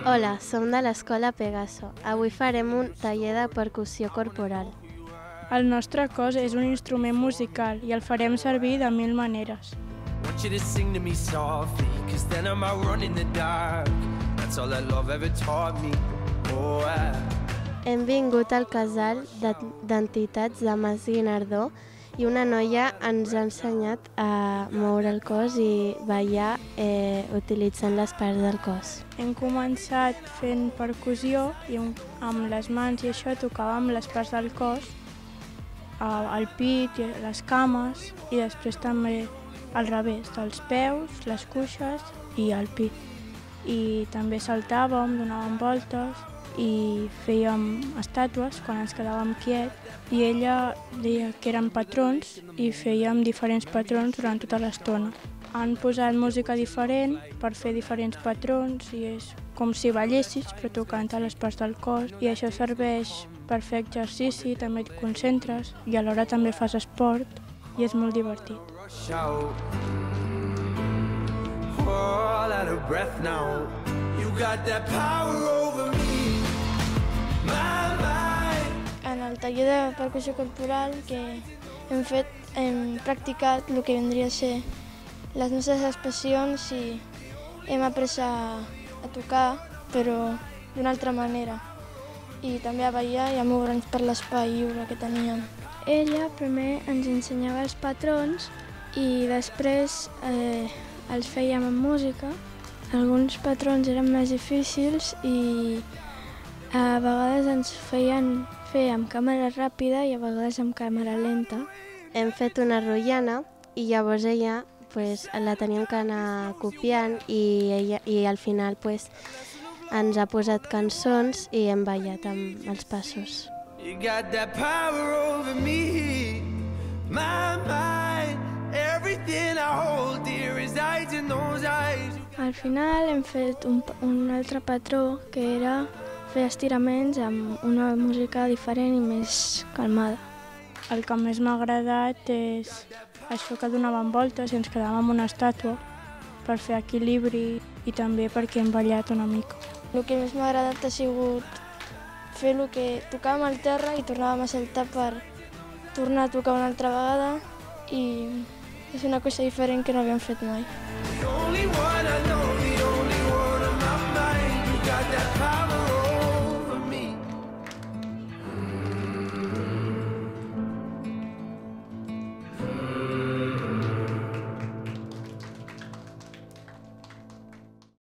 Hola, som de l'Escola Pegaso. Avui farem un taller de percussió corporal. El nostre cos és un instrument musical i el farem servir de mil maneres. Want you to sing to me softly, 'cause then I'm out running the dark. That's all that love ever taught me. Oh, Hem vingut al casal d'entitats de Mas Guinardó i una noia ens ha ensenyat a moure el cos i ballar utilitzant les parts del cos. Hem començat fent percussió i amb les mans i això tocàvem les parts del cos, el pit, les cames i després també al revés, dels peus, les cuixes i el pit. I també saltàvem, donàvem voltes i fèiem estàtues quan ens quedàvem quiets i ella deia que eren patrons i fèiem diferents patrons durant tota l'estona. Han posat música diferent per fer diferents patrons i és com si ballessis però tocant a les parts del cos i això serveix per fer exercici, també et concentres i alhora també fas esport i és molt divertit. all out of breath now. You got that power over me, my mind. En el taller de percussió corporal que hem practicat el que vindria a ser les nostres expressions i hem après a tocar, però d'una altra manera, i també a ballar i a moure'ns per l'espai lliure que teníem. Ella primer ens ensenyava els patrons i després els fèiem amb música. Alguns patrons eren més difícils i a vegades ens feien fer amb càmera ràpida i a vegades amb càmera lenta. Hem fet una rotllana i llavors ella la teníem que anar copiant i al final ens ha posat cançons i hem ballat amb els passos. You got that power over me, my mind. Everything I hold dear resides in those eyes. Al final hem fet un altre patró que era fer estiraments amb una música diferent i més calmada. El que més m'ha agradat és això que donàvem voltes i ens quedàvem amb una estàtua per fer equilibri i també perquè hem ballat una mica. El que més m'ha agradat ha sigut fer el que tocàvem al terra i tornàvem a saltar per tornar a tocar una altra vegada i és una cosa diferent que no havíem fet mai. The only one I know.